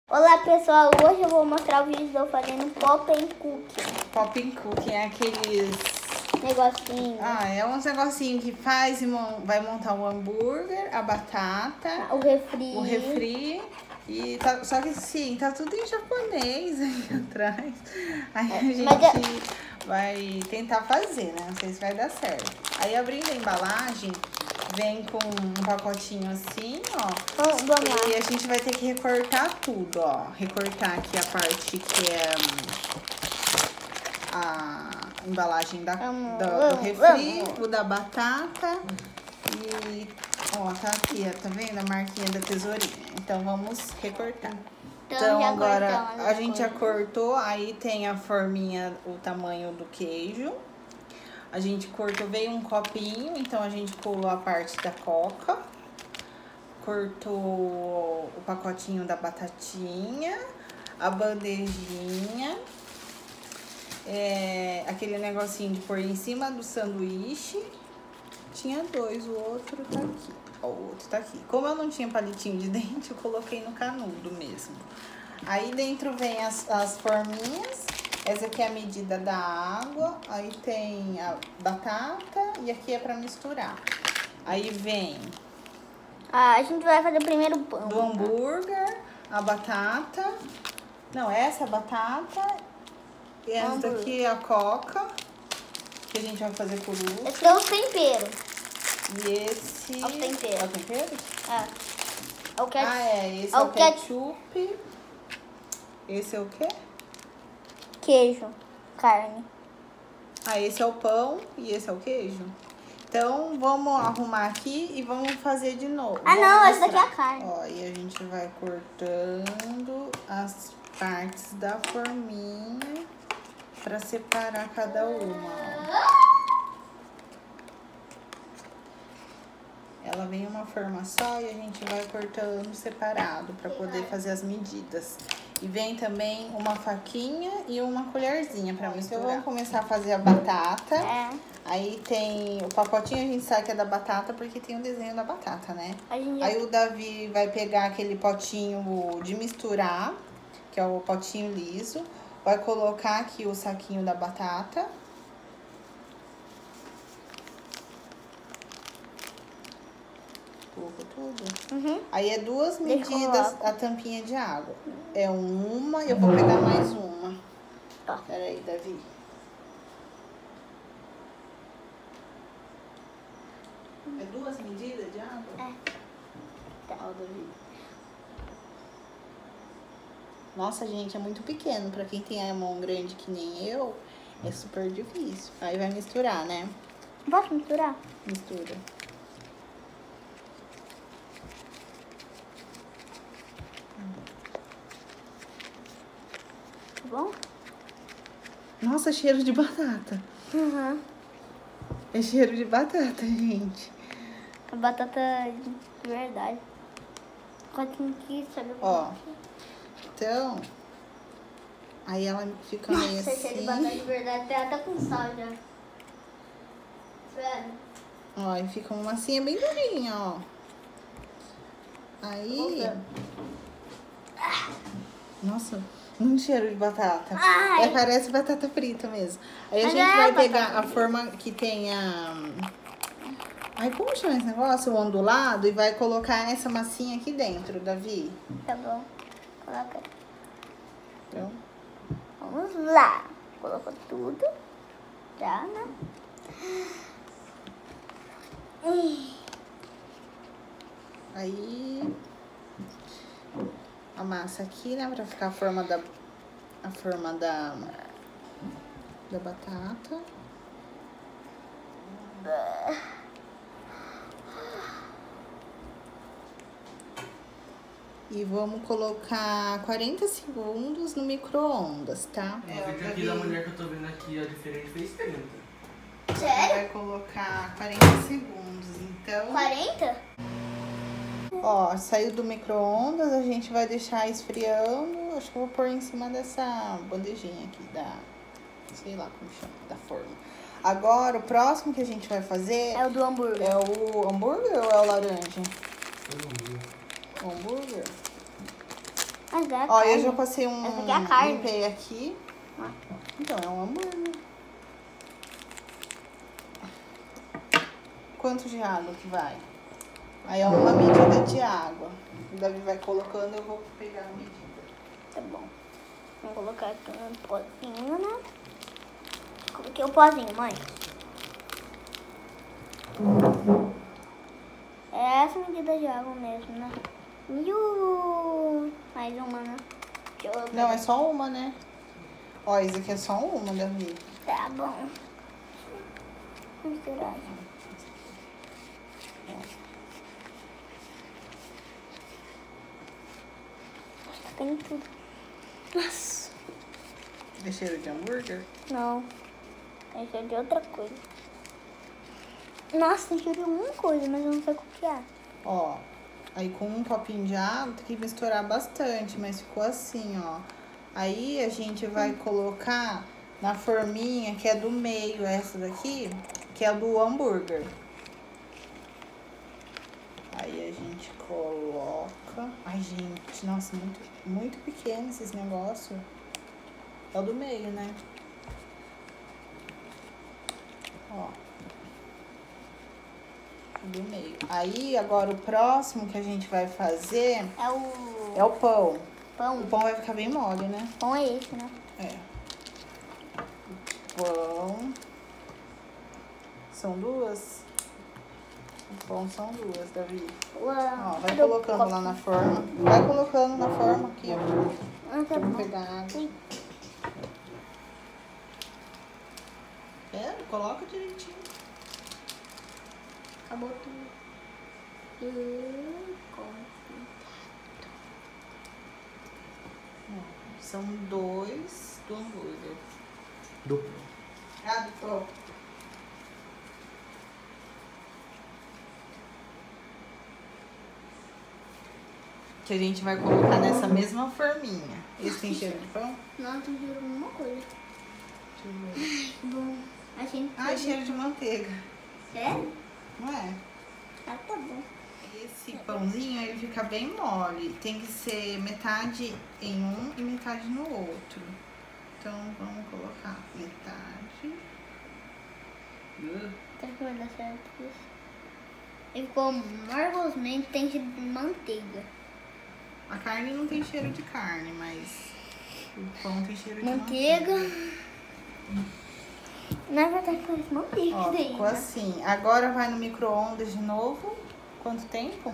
Olá pessoal, hoje eu vou mostrar o vídeo de eu fazendo pop and cookie. Pop and cookie é aqueles Negocinho. é uns negocinhos que faz e vai montar o hambúrguer, a batata, O refri. o refri. E tá, só que sim, tá tudo em japonês aí atrás. Aí a gente vai tentar fazer, né? Não sei se vai dar certo. Aí abrindo a embalagem, vem com um pacotinho assim, ó. Vamos lá. E a gente vai ter que recortar tudo, ó. Recortar aqui a parte que é a embalagem do refri, o da batata e, ó, tá aqui, ó, tá vendo a marquinha da tesourinha? Então vamos recortar. Então agora a gente já cortou, aí tem a forminha, o tamanho do queijo. A gente cortou, veio um copinho, então a gente colou a parte da coca. Cortou o pacotinho da batatinha, a bandejinha, aquele negocinho de pôr em cima do sanduíche. Tinha dois, o outro tá aqui. Ó, o outro tá aqui. Como eu não tinha palitinho de dente, eu coloquei no canudo mesmo. Aí dentro vem as forminhas. Essa aqui é a medida da água. Aí tem a batata e aqui é pra misturar. Aí vem... a gente vai fazer primeiro o pão. Do hambúrguer, a batata. Não, essa é a batata. E essa daqui é a coca, que a gente vai fazer por último. Esse é o tempero. E esse... É o tempero. É o tempero? É o ketchup. Esse é o ketchup. Esse é o quê? Queijo, carne. Esse é o pão e esse é o queijo. Então, vamos arrumar aqui e vamos fazer de novo. Não, essa daqui é a carne. Ó, e a gente vai cortando as partes da forminha pra separar cada uma, ó. Ela vem em uma forma só e a gente vai cortando separado pra poder fazer as medidas. E vem também uma faquinha e uma colherzinha pra misturar. Então, vamos começar a fazer a batata. Aí tem o pacotinho, a gente sabe que é da batata porque tem o desenho da batata, né? Aí o Davi vai pegar aquele potinho de misturar, que é o potinho liso. Vai colocar aqui o saquinho da batata. Colocou tudo? Aí é 2 medidas a tampinha de água. É uma, eu vou pegar mais uma. Tá. Pera aí, Davi. É 2 medidas de água? Tá. Ó, Davi. Nossa, gente, é muito pequeno. Pra quem tem a mão grande que nem eu, é super difícil. Aí vai misturar, né? Posso misturar? Mistura. Tá bom? Nossa, cheiro de batata. É cheiro de batata, gente. A batata de verdade. Ó. Então, aí ela fica meio assim. Cheiro de batata de verdade, tem até com sal já. Sério. Ó, e fica uma massinha bem durinha, ó. Aí... Nossa, muito cheiro de batata. Parece batata frita mesmo. Aí a gente vai pegar a forma que tem a... como chama esse negócio? O ondulado. E vai colocar essa massinha aqui dentro, Davi. Tá bom. Coloca. Então... Vamos lá. Colocou tudo. Já, né? Aí... amassa aqui, né? Pra ficar a forma da batata. E vamos colocar 40 segundos no micro-ondas, tá? O vídeo aqui da mulher que eu tô vendo aqui, a diferente fez 30. Sério? Vai colocar 40 segundos, então... 40? Ó, saiu do micro-ondas, a gente vai deixar esfriando. Acho que eu vou pôr em cima dessa bandejinha aqui da... sei lá como chama, da forma. Agora, o próximo que a gente vai fazer... é o do hambúrguer. É o hambúrguer ou é o laranja? O hambúrguer. Ó, eu já passei um... Essa aqui é a carne. Limpei aqui. Então, é um hambúrguer. Quanto de água que vai? Aí é uma medida de água. O Davi vai colocando, eu vou pegar a medida. Tá bom. Vou colocar aqui no pozinho, né? Coloquei o pozinho, mãe. É essa medida de água mesmo, né? Mais uma, né? Não, é só uma, né? Ó, isso aqui é só uma, Davi. Tá bom. Misturar. Tem tudo. Nossa. É cheiro de hambúrguer? Não. Tem cheiro de outra coisa. Nossa, tem cheiro de alguma coisa, mas eu não sei o que é. Ó, aí com um copinho de água tem que misturar bastante, mas ficou assim, ó. Aí a gente vai colocar na forminha que é do meio, essa daqui, que é do hambúrguer. Aí a gente coloca... Ai, gente, nossa, muito pequeno esses negócios. É o do meio, né? Ó. Do meio. Aí, agora o próximo que a gente vai fazer é o pão. O pão vai ficar bem mole, né? Pão é esse, né? É. O pão. São duas? O pão são duas, Davi. Ó, vai colocando lá na forma. Vai colocando na forma aqui, ó. Tá bom. Vou pegar água. É, coloca direitinho. Acabou tudo. São dois do hambúrguer. Do pão. Ah, do pão. Que a gente vai colocar nessa mesma forminha. Esse tem cheiro de pão? Não, tem cheiro de alguma coisa. Deixa eu ver. Bom, achei que... Ah, cheiro de manteiga. Sério? Não é? Ah, tá bom. Esse pãozinho, ele fica bem mole. Tem que ser metade em um e metade no outro. Então, vamos colocar metade. Será que vai dar certo isso? Ele ficou margosamente, tem cheiro de manteiga. A carne não tem cheiro de carne, mas o pão tem cheiro de Manteiga. manteiga. Na verdade, parece manteiga. Ó, daí, ficou né? assim. Agora vai no micro-ondas de novo. Quanto tempo?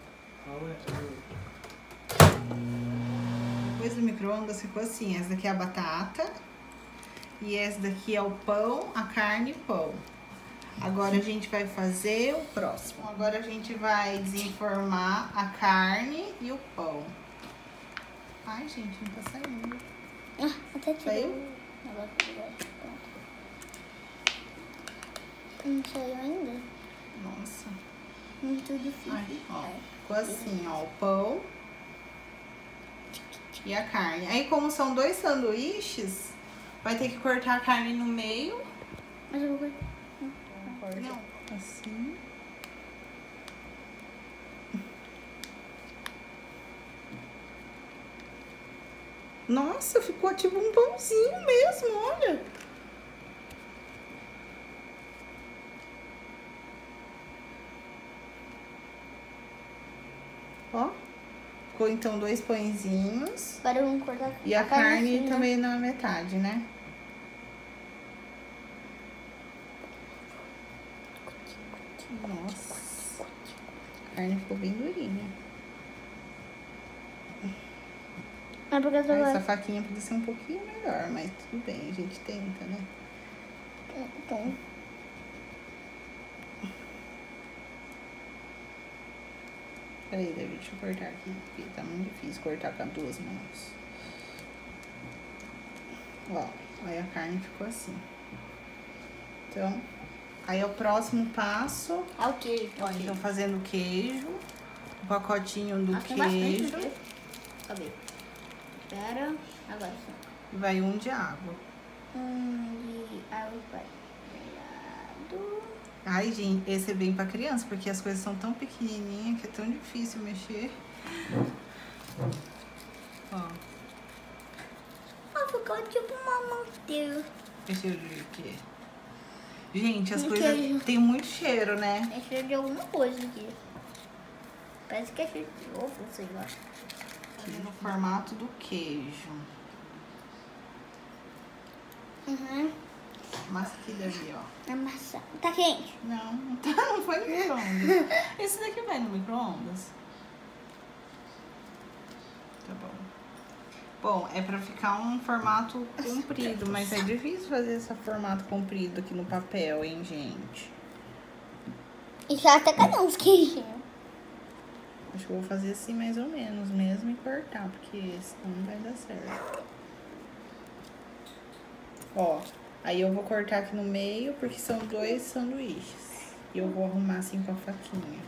Depois do micro-ondas ficou assim. Essa daqui é a batata. E essa daqui é o pão, a carne e pão. Agora a gente vai fazer o próximo. Agora a gente vai desenformar a carne e o pão. Ai, gente, não tá saindo. Ah, até tirou. Saiu? Agora não saiu ainda? Nossa. Muito difícil. Ai, ó, ficou assim, ó, o pão e a carne. Aí, como são dois sanduíches, vai ter que cortar a carne no meio. Mas eu vou cortar. Não, assim. Nossa, ficou tipo um pãozinho mesmo, olha. Ó, ficou então dois pãezinhos. Agora vamos cortar E a carne assim, também na metade, né? Nossa, a carne ficou bem durinha. É porque eu tô Essa faquinha podia ser um pouquinho melhor, mas tudo bem, a gente tenta, né? Então. Peraí, David, deixa eu cortar aqui, porque tá muito difícil cortar com as duas mãos. Ó, aí a carne ficou assim. Então, aí é o próximo passo. É o queijo. Ó, então fazendo o queijo, o pacotinho do Tem bastante queijo. queijo. Cadê? Espera. Agora sim. E vai um de água. De água para lado. Ai, gente, esse é bem pra criança, porque as coisas são tão pequenininhas que é tão difícil mexer. Ó. ficou tipo uma manteiga. Esse cheiro de quê? Gente, as De coisas queijo. tem muito cheiro, né? É cheiro de alguma coisa aqui. Parece que é cheiro de ovo, sei lá. Aqui no formato do queijo. Uhum. Massa aqui dali, ó. A maçã. Tá quente? Não, não foi no micro-ondas. Esse daqui vai no micro-ondas. Tá bom. Bom, é pra ficar um formato comprido, mas é difícil fazer esse formato comprido aqui no papel, hein, gente? E já até cadê uns queijinhos? Acho que eu vou fazer assim mais ou menos mesmo e cortar, porque senão não vai dar certo. Ó, aí eu vou cortar aqui no meio, porque são 2 sanduíches. E eu vou arrumar assim com a faquinha.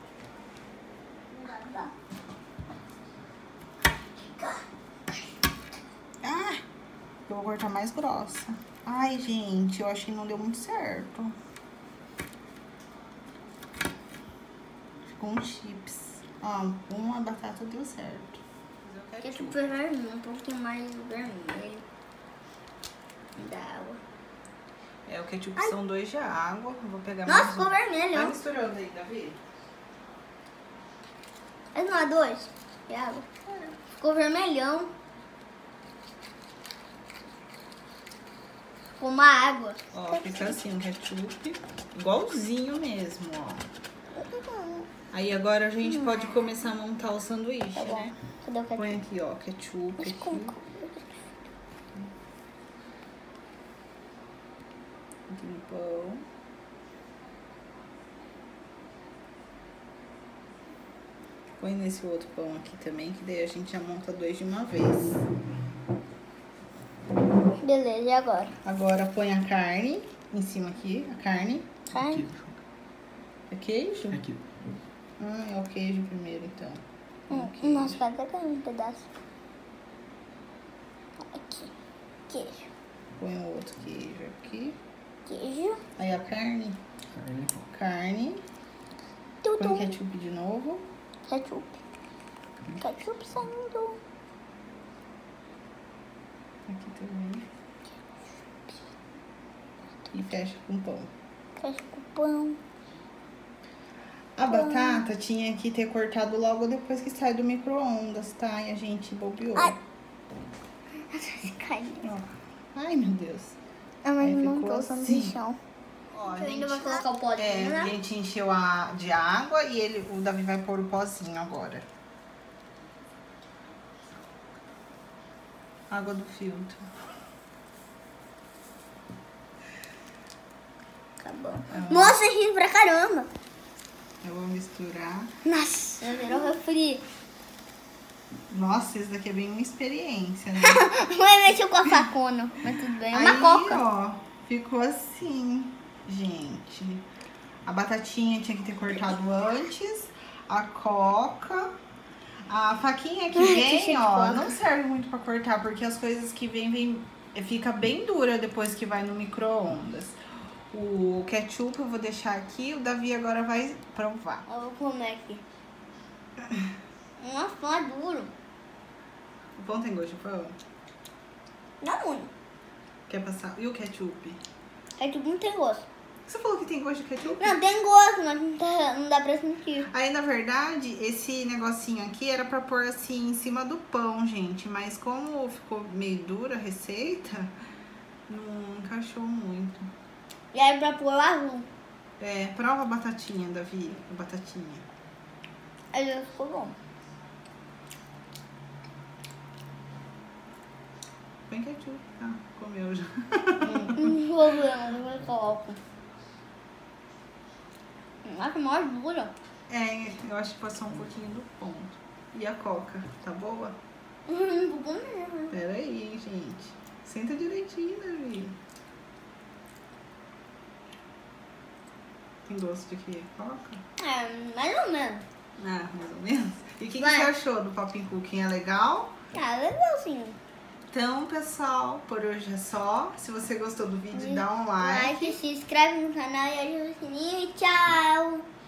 Ah! Eu vou cortar mais grossa. Ai, gente, eu acho que não deu muito certo. Ficou um chips. Ó, uma batata deu certo. É tipo vermelho, um pouquinho mais vermelho. Da água. É, o ketchup são 2 de água. Eu vou pegar Nossa, mais ficou vermelho. Vai misturando aí, Davi. Mas não é 2 de água. Ficou vermelhão. Ficou uma água. Ó, fica assim, o ketchup. Igualzinho mesmo, ó. Aí agora a gente pode começar a montar o sanduíche, Tá bom. né? Cadê o Põe ketchup? aqui, ó, ketchup aqui. Aqui no pão. Põe nesse outro pão aqui também, que daí a gente já monta 2 de uma vez. Beleza, e agora? Agora põe a carne em cima aqui, a carne. Carne? É queijo? Aqui. É o queijo primeiro, então. Queijo. Nossa, vai até cair um pedaço. Aqui. Queijo. Põe o outro queijo aqui. Queijo. Aí a carne. Carne. Põe Tudo. ketchup de novo. Ketchup. Ketchup saindo. Aqui também. E fecha com pão. Fecha com pão. A batata tinha que ter cortado logo depois que sai do micro-ondas, tá? E a gente bobeou. Ai. Caiu. Ó. Ai, meu Deus. Ah, mas Aí não ficou tô assim. no chão. Ó, a Você gente, ainda vai colocar o pozinho, né? a gente encheu de água e o Davi vai pôr o pozinho agora. Água do filtro. Acabou. Nossa, ri pra caramba. Eu vou misturar. Nossa, virou refri. Nossa, isso daqui é bem uma experiência, né? Mãe mexeu com a facona, mas tudo bem. É uma Aí, coca. ó, ficou assim, gente. A batatinha tinha que ter cortado antes. A coca. A faquinha que vem, ó, não serve muito pra cortar, porque as coisas que vem fica bem dura depois que vai no micro-ondas. O ketchup eu vou deixar aqui, o Davi agora vai provar. Eu vou comer aqui. Nossa, não é duro. O pão tem gosto de pão? Não muito. Quer passar? E o ketchup? Ketchup não tem gosto. Você falou que tem gosto de ketchup? Não, tem gosto, mas não dá pra sentir. Aí, na verdade, esse negocinho aqui era pra pôr assim em cima do pão, gente. Mas como ficou meio dura a receita, não encaixou muito. E aí pra pôr o azul. É, prova a batatinha, Davi. A batatinha. Aí já ficou bom. Põe ketchup, tá? Comeu já. Não problema, eu coloco. Nossa, maior dura. É, eu acho que passou um pouquinho do ponto. E a coca, tá boa? Não vou comer. Pera aí, gente. Senta direitinho, Davi. Tem gosto de quê? Coca? É, mais ou menos. Ah, mais ou menos. E o que Vai. você achou do Popping Cooking? É legal? Tá, legalzinho. Então, pessoal, por hoje é só. Se você gostou do vídeo, dá um like. Like, se inscreve no canal e ativa o sininho e tchau.